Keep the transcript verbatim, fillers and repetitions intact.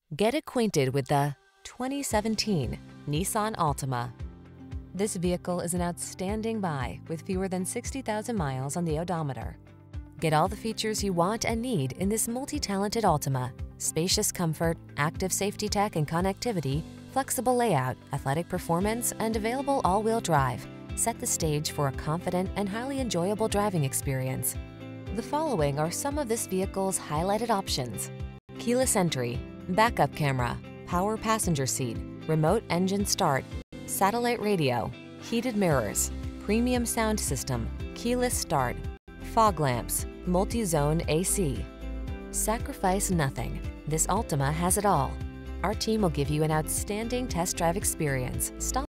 Get acquainted with the twenty seventeen Nissan Altima. This vehicle is an outstanding buy with fewer than sixty thousand miles on the odometer. Get all the features you want and need in this multi-talented Altima. Spacious comfort, active safety tech and connectivity, flexible layout, athletic performance, and available all-wheel drive set the stage for a confident and highly enjoyable driving experience. The following are some of this vehicle's highlighted options: keyless entry, backup camera, power passenger seat, remote engine start, satellite radio, heated mirrors, premium sound system, keyless start, fog lamps, multi-zone A C. Sacrifice nothing. This Altima has it all. Our team will give you an outstanding test drive experience. Stop